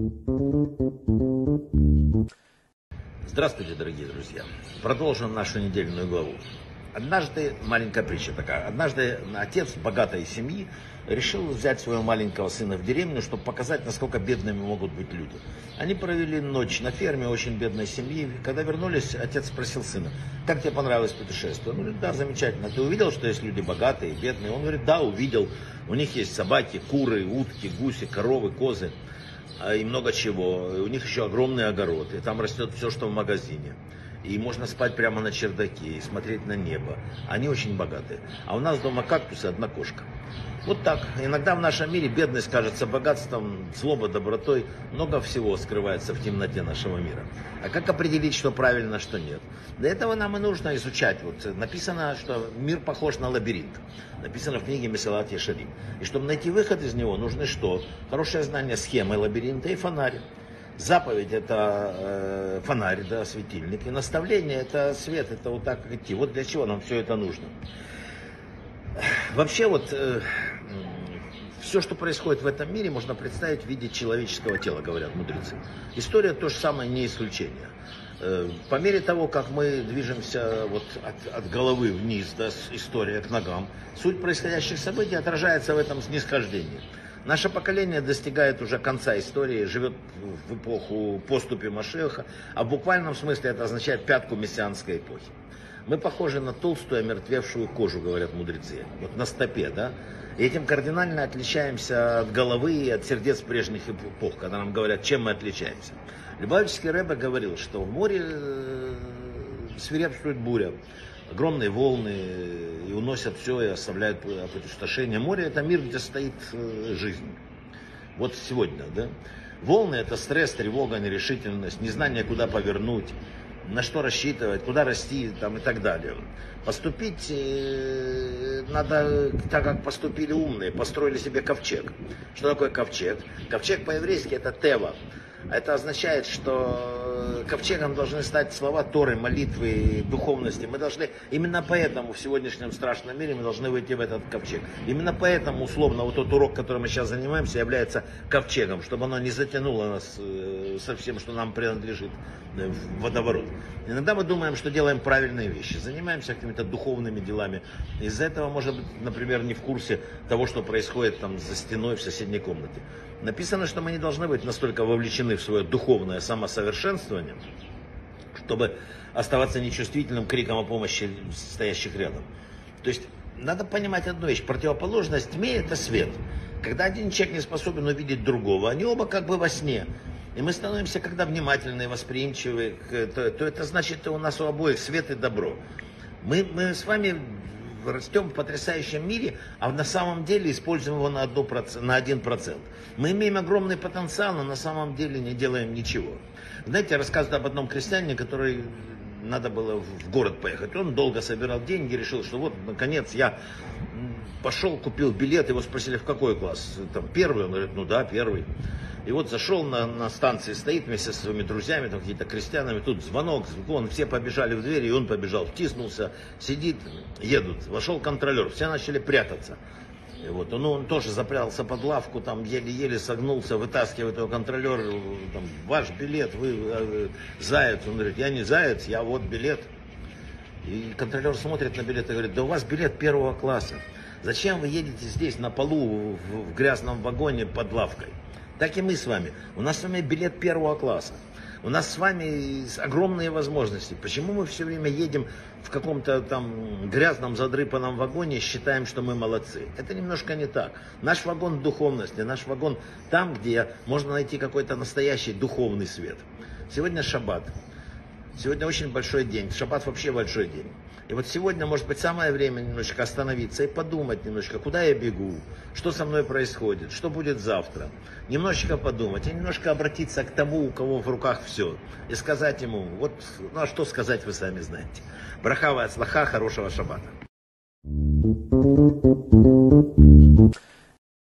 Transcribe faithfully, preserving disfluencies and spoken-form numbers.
Здравствуйте, дорогие друзья. Продолжим нашу недельную главу. Однажды, маленькая притча такая, однажды отец богатой семьи решил взять своего маленького сына в деревню, чтобы показать, насколько бедными могут быть люди. Они провели ночь на ферме очень бедной семьи. Когда вернулись, отец спросил сына: как тебе понравилось путешествие? Он говорит: да, замечательно. Ты увидел, что есть люди богатые, бедные? Он говорит: да, увидел. У них есть собаки, куры, утки, гуси, коровы, козы и много чего. У них еще огромный огород, и там растет все, что в магазине. И можно спать прямо на чердаке и смотреть на небо. Они очень богатые. А у нас дома кактусы, одна кошка. Вот так. Иногда в нашем мире бедность кажется богатством, злоба, добротой. Много всего скрывается в темноте нашего мира. А как определить, что правильно, что нет? Для этого нам и нужно изучать. Вот написано, что мир похож на лабиринт. Написано в книге Месилат Ешарим. И чтобы найти выход из него, нужны что? Хорошее знание схемы лабиринта и фонарь. Заповедь — это э, фонарь, да, светильник. И наставление — это свет, это вот так идти. Вот для чего нам все это нужно. Вообще вот э, все, что происходит в этом мире, можно представить в виде человеческого тела, говорят мудрецы. История то же самое, не исключение. Э, по мере того, как мы движемся вот от, от головы вниз, да, история к ногам, суть происходящих событий отражается в этом снисхождении. Наше поколение достигает уже конца истории, живет в эпоху поступи Машиаха, а в буквальном смысле это означает пятку мессианской эпохи. Мы похожи на толстую, омертвевшую кожу, говорят мудрецы, вот на стопе, да? И этим кардинально отличаемся от головы и от сердец прежних эпох, когда нам говорят, чем мы отличаемся. Любавический Ребе говорил, что в море свирепствует буря, огромные волны, и уносят все, и оставляют опустошение. Море — это мир, где стоит жизнь. Вот сегодня, да? Волны — это стресс, тревога, нерешительность, незнание, куда повернуть, на что рассчитывать, куда расти, там, и так далее. Поступить надо так, как поступили умные, построили себе ковчег. Что такое ковчег? Ковчег по-еврейски — это тева. Это означает, что ковчегом должны стать слова Торы, молитвы, духовности. Мы должны, именно поэтому в сегодняшнем страшном мире мы должны выйти в этот ковчег. Именно поэтому, условно, вот тот урок, которым мы сейчас занимаемся, является ковчегом, чтобы оно не затянуло нас со всем, что нам принадлежит, в водоворот. Иногда мы думаем, что делаем правильные вещи, занимаемся какими-то духовными делами. Из-за этого, может быть, например, не в курсе того, что происходит там за стеной в соседней комнате. Написано, что мы не должны быть настолько вовлечены в свое духовное самосовершенствование, чтобы оставаться нечувствительным к крикам о помощи стоящих рядом. То есть надо понимать одну вещь: противоположность тьме — это свет. Когда один человек не способен увидеть другого, они оба как бы во сне. И мы становимся, когда внимательны, восприимчивы, то, то это значит, что у нас у обоих свет и добро. Мы, мы с вами растем в потрясающем мире, а на самом деле используем его на один процент. Мы имеем огромный потенциал, но на самом деле не делаем ничего. Знаете, рассказывают об одном крестьянине, который надо было в город поехать. Он долго собирал деньги, решил, что вот, наконец, я пошел, купил билет. Его спросили, в какой класс? Там, первый? Он говорит, ну да, первый. И вот зашел на, на станции, стоит вместе со своими друзьями, там какие-то крестьянами, тут звонок, звон, все побежали в дверь, и он побежал, втиснулся, сидит, едут. Вошел контролер, все начали прятаться. И вот он, он тоже запрятался под лавку, там еле-еле согнулся, вытаскивает его контролер, там, ваш билет, вы э, заяц. Он говорит, я не заяц, я вот билет. И контролер смотрит на билет и говорит, да у вас билет первого класса. Зачем вы едете здесь на полу в, в грязном вагоне под лавкой? Так и мы с вами. У нас с вами билет первого класса. У нас с вами огромные возможности. Почему мы все время едем в каком-то там грязном, задрыпанном вагоне и считаем, что мы молодцы? Это немножко не так. Наш вагон духовности, наш вагон там, где можно найти какой-то настоящий духовный свет. Сегодня шаббат. Сегодня очень большой день. Шаббат вообще большой день. И вот сегодня, может быть, самое время немножечко остановиться и подумать немножко, куда я бегу, что со мной происходит, что будет завтра. Немножечко подумать и немножко обратиться к тому, у кого в руках все. И сказать ему, вот, ну а что сказать, вы сами знаете. Браха ва ацлаха, хорошего шаббата.